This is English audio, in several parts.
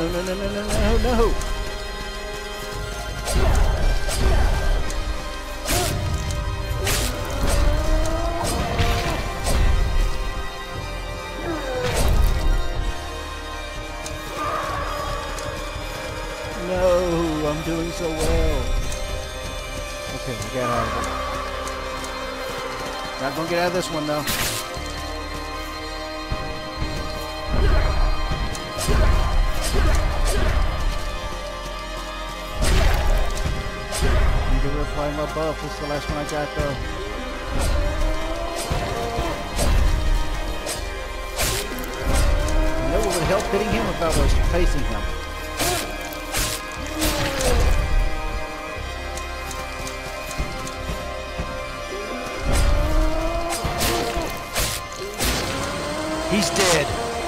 no, no, no, no, no, no, no! No, I'm doing so well. Okay, I got out of it. Not gonna get out of this one though. Need to reapply my buff. This is the last one I got though. You know what would help hitting him if I was facing him? He's dead.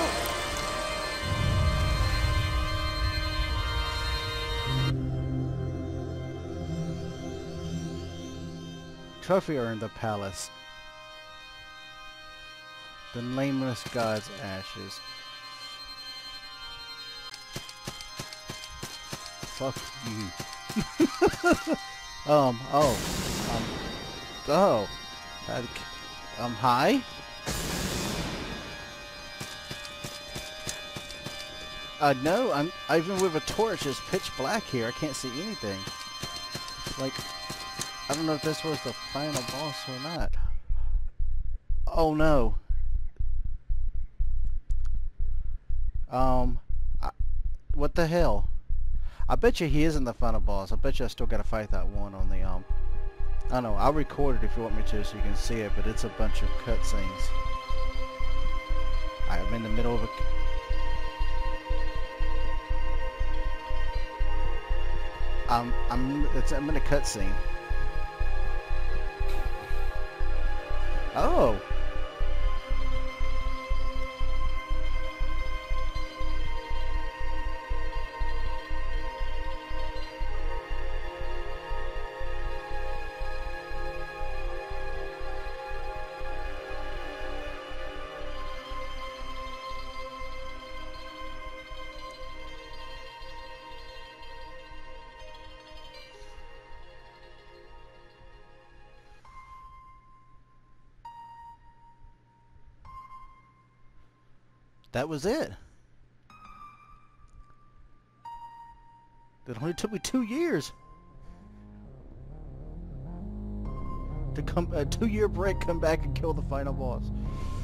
Trophy earned the palace. The Nameless God's ashes. Fuck you. Hi? No, even with a torch, it's pitch black here. I can't see anything. Like, I don't know if this was the final boss or not. Oh no. What the hell? I bet you he isn't the final boss. I bet you I still gotta fight that one on the, I don't know, I'll record it if you want me to so you can see it, but it's a bunch of cutscenes. I'm in the middle of a... I'm in a cutscene. Oh. That was it. It only took me 2 years to come, a 2-year break, come back and kill the final boss.